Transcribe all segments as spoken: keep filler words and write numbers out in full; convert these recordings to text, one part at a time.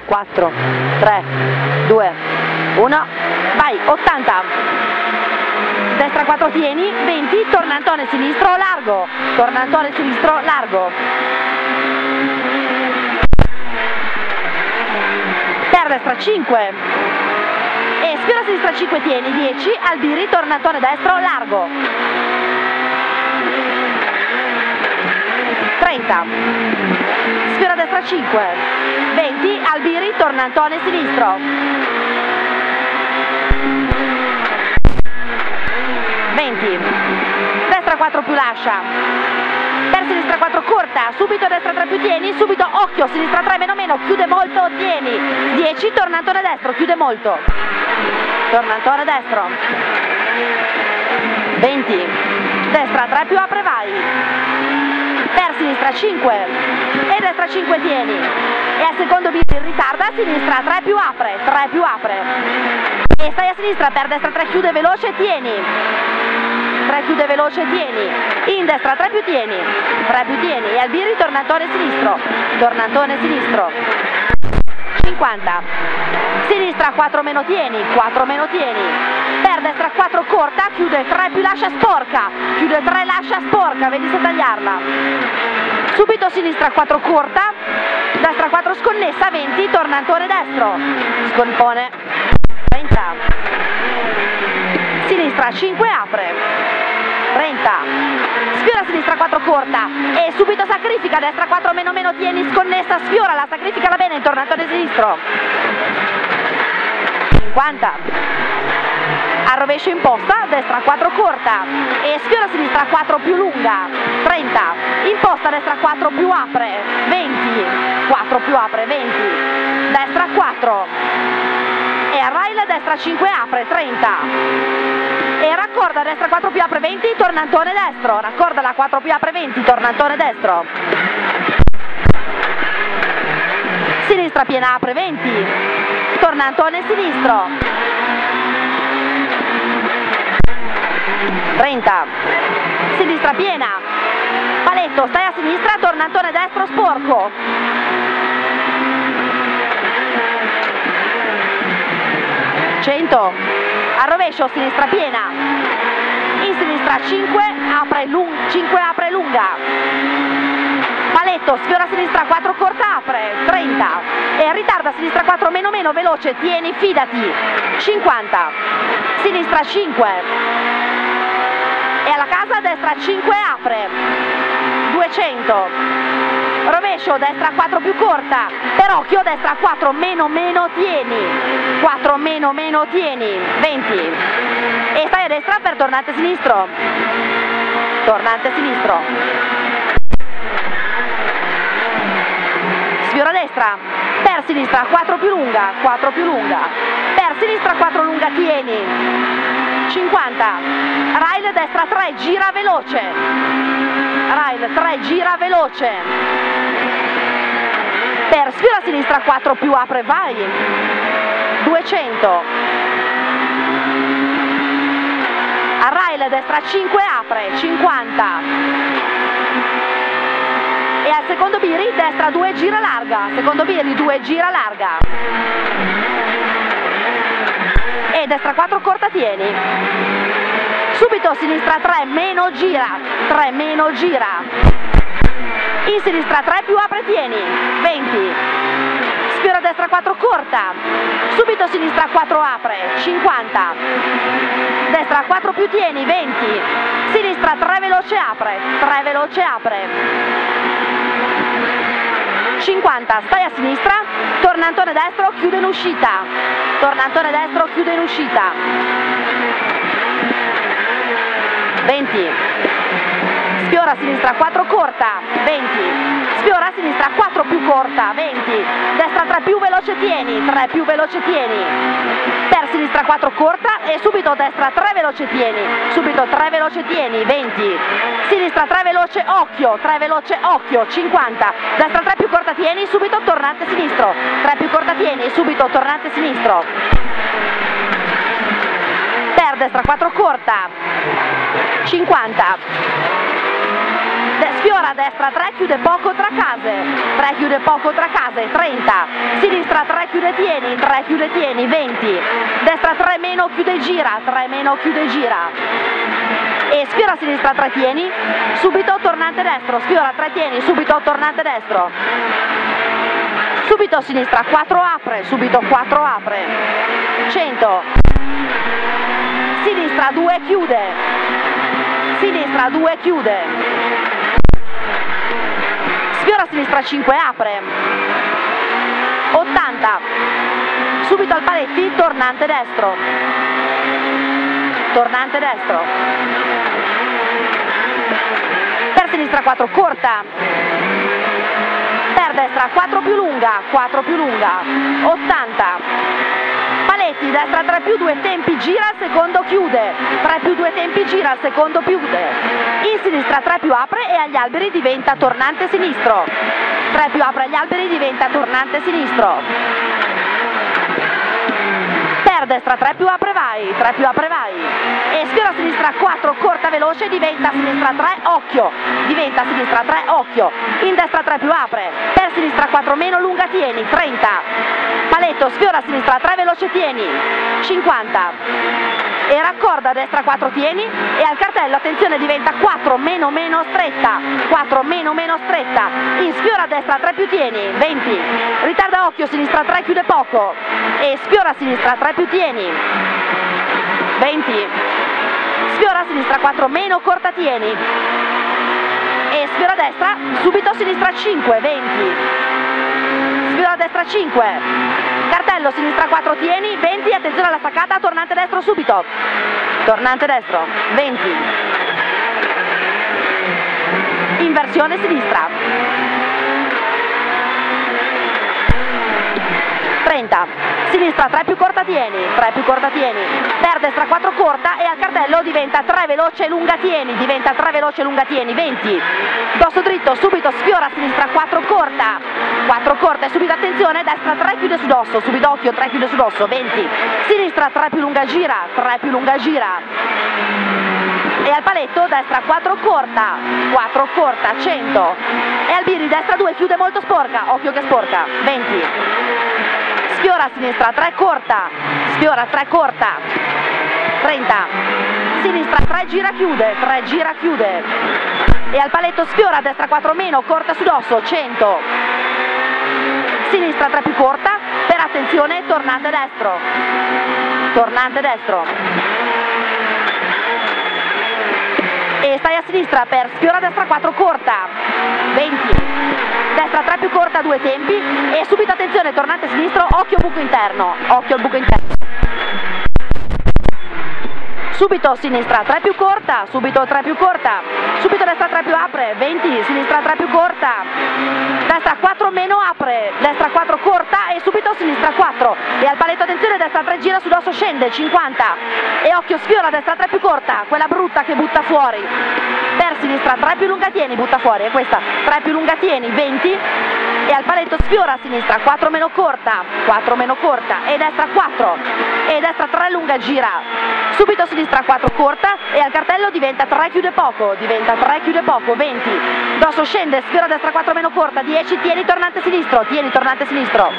quattro, tre, due, uno, vai, ottanta, destra quattro tieni, venti, tornantone sinistro, largo, tornantone sinistro, largo, per destra cinque, e sfiora sinistra cinque tieni, dieci, albiri, tornantone destro, largo, trenta, sfiora destra cinque, venti, albiri, tornantone sinistro, venti, destra quattro più lascia, per sinistra quattro corta, subito destra tre più tieni, subito occhio, sinistra tre meno meno, chiude molto, tieni, dieci, tornantone destro, chiude molto, tornantone destro, venti, destra tre più apre, vai, per sinistra cinque e destra cinque tieni, e al secondo biro ritarda, sinistra tre più apre, tre più apre, e stai a sinistra, per destra tre chiude veloce, tieni, tre chiude veloce, tieni, in destra tre più tieni, tre più tieni, e albiri, tornantone sinistro, tornantone sinistro, cinquanta, sinistra quattro meno tieni, quattro meno tieni, per destra quattro corta, chiude tre più lascia sporca, chiude tre lascia sporca, vedi se tagliarla, subito sinistra quattro corta, destra quattro sconnessa, venti, tornantone destro, scompone, trenta, sinistra cinque apre, trenta, sfiora sinistra quattro corta e subito sacrifica, destra quattro meno meno tieni, sconnessa, sfiora, la sacrifica la bene, in tornantone sinistro, cinquanta, al rovescio imposta, destra quattro corta e sfiora sinistra quattro più lunga, trenta, imposta destra quattro più apre, venti, quattro più apre, venti, destra quattro e a rail destra cinque apre, trenta, e raccorda destra quattro più apre, venti, tornantone destro, raccorda la quattro più apre, venti, tornantone destro, sinistra piena apre, venti, tornantone sinistro, trenta, sinistra piena, paletto, stai a sinistra, tornantone destro sporco, cento, al rovescio, sinistra piena, in sinistra cinque, apre, lung, cinque apre lunga, paletto, sfiora sinistra quattro corta apre, trenta, e ritarda sinistra quattro meno meno, veloce, tieni, fidati, cinquanta, sinistra cinque, e alla casa destra cinque apre, duecento, rovescio destra quattro più corta, per occhio destra quattro meno meno tieni, quattro meno meno tieni, venti, e stai a destra per tornante sinistro, tornante sinistro, sfiora destra, per sinistra quattro più lunga, quattro più lunga, per sinistra quattro lunga, tieni, cinquanta, rail destra tre, gira veloce, rail tre, gira veloce, per sfiora sinistra quattro più apre, vai, duecento, a rail destra cinque apre, cinquanta, e al secondo biri destra due gira larga, secondo biri due gira larga, e destra quattro corta tieni, subito sinistra tre meno gira, tre meno gira, in sinistra tre più apre tieni, venti, sfiora destra quattro corta, subito sinistra quattro apre, cinquanta, destra quattro più tieni, venti, sinistra tre veloce apre, tre veloce apre, cinquanta, stai a sinistra, tornantone destro, chiude in uscita, tornantone destro, chiude in uscita, venti, sfiora a sinistra quattro corta, venti, sfiora a sinistra quattro più corta, venti, destra tre più veloce tieni, tre più veloce tieni, per sinistra quattro corta e subito destra tre veloce tieni, subito tre veloce tieni, venti, sinistra tre veloce occhio, tre veloce occhio, cinquanta, destra tre più corta tieni, subito tornante sinistro, tre più corta tieni, subito tornante sinistro, per destra quattro corta, cinquanta, sfiora a destra tre, chiude poco tra case, tre chiude poco tra case, trenta, sinistra tre chiude tieni, tre chiude tieni, venti, destra tre meno chiude gira, tre meno chiude gira, e sfiora a sinistra tre tieni, subito tornante destro, sfiora tre tieni, subito tornante destro, subito a sinistra quattro apre, subito quattro apre, cento, sinistra due chiude, sinistra due chiude, sfiora a sinistra cinque apre, ottanta, subito al paletti, tornante destro, tornante destro, per sinistra quattro corta, per destra quattro più lunga, quattro più lunga, ottanta, paletti, destra tre più due tempi, gira, il secondo chiude, tre più due tempi, gira, il secondo chiude, in sinistra tre più apre e agli alberi diventa tornante sinistro, tre più apre agli alberi diventa tornante sinistro, per destra tre più apre vai, tre più apre vai, e sfiora a sinistra quattro corta veloce, diventa sinistra tre occhio, diventa sinistra tre occhio, in destra tre più apre, per sinistra quattro meno lunga tieni, trenta, paletto, sfiora a sinistra tre veloce tieni, cinquanta, e raccorda a destra quattro tieni e al cartello attenzione diventa quattro meno meno stretta, quattro meno meno stretta, in sfiora a destra tre più tieni, venti, ritarda occhio, sinistra tre chiude poco e sfiora a sinistra tre più tieni, venti, sfiora a sinistra quattro meno corta tieni e sfiora a destra, subito a sinistra cinque, venti, sfiora a destra cinque, cartello sinistra quattro tieni, venti, attenzione alla staccata, tornante destro subito, tornante destro, venti, inversione sinistra, trenta, sinistra tre più corta tieni, tre più corta tieni, per destra quattro corta e al cartello diventa tre veloce lunga tieni, diventa tre veloce lunga tieni, venti, dosso dritto, subito sfiora a sinistra quattro corta, quattro corta e subito attenzione, destra tre chiude su dosso, subito occhio, tre chiude su dosso, venti, sinistra tre più lunga gira, tre più lunga gira, e al paletto destra quattro corta, quattro corta, cento, e al biri destra due chiude molto sporca, occhio che sporca, venti, sfiora a sinistra tre corta, sfiora tre corta, trenta, sinistra tre gira chiude, tre gira chiude, e al paletto sfiora a destra quattro meno, corta su dosso, cento, sinistra tre più corta, per attenzione tornante destro, tornante destro, e stai a sinistra per sfiora a destra quattro corta, venti, destra tre più corta, due tempi e subito attenzione, tornante sinistro, occhio buco interno, occhio al buco interno, subito sinistra tre più corta, subito tre più corta, subito destra tre più apre, venti, sinistra tre più corta, destra quattro meno apre, destra quattro corta e subito sinistra quattro e al paletto attenzione, destra tre gira su dosso scende, cinquanta e occhio sfiora destra tre più corta, quella brutta che butta fuori, per sinistra tre più lunga tieni, butta fuori, è questa, tre più lunga tieni, venti e al paletto sfiora a sinistra quattro meno corta, quattro meno corta e destra quattro e destra tre lunga gira, subito sinistra quattro corta e al cartello diventa tre chiude poco, diventa tre chiude poco, venti, dosso scende, sfiora destra quattro meno corta, dieci, tieni tornante sinistro, tieni tornante sinistro,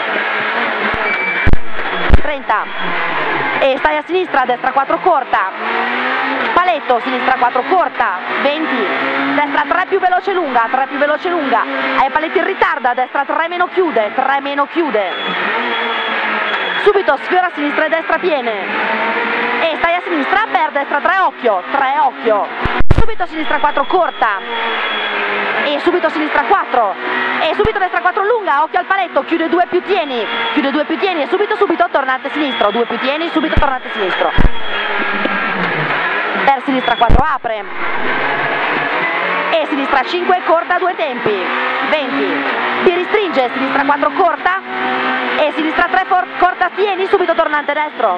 trenta e stai a sinistra, destra quattro corta, paletto, sinistra quattro corta, venti, destra tre più veloce lunga, tre più veloce lunga, ai paletti in ritarda, destra tre meno chiude, tre meno chiude, subito sfiora a sinistra e destra piene, e stai a sinistra per destra tre occhio, tre occhio, subito a sinistra quattro corta, e subito a sinistra quattro, e subito destra quattro lunga, occhio al paletto, chiude due più tieni, chiude due più tieni e subito subito tornante sinistro, due più tieni, subito tornante sinistro, per sinistra quattro apre, e sinistra cinque corta due tempi, venti, ti ristringe, sinistra quattro corta, e sinistra tre corta tieni, subito tornante destro,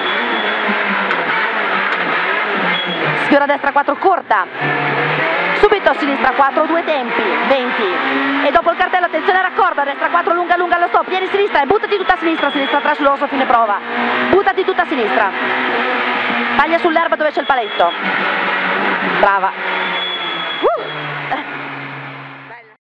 sfiora destra quattro corta, subito sinistra quattro due tempi, venti, e dopo il cartello attenzione raccorda, destra quattro lunga lunga allo stop, piedi sinistra e buttati tutta a sinistra, sinistra tre sull'osso fine prova, buttati tutta a sinistra, taglia sull'erba dove c'è il paletto, brava. Uh.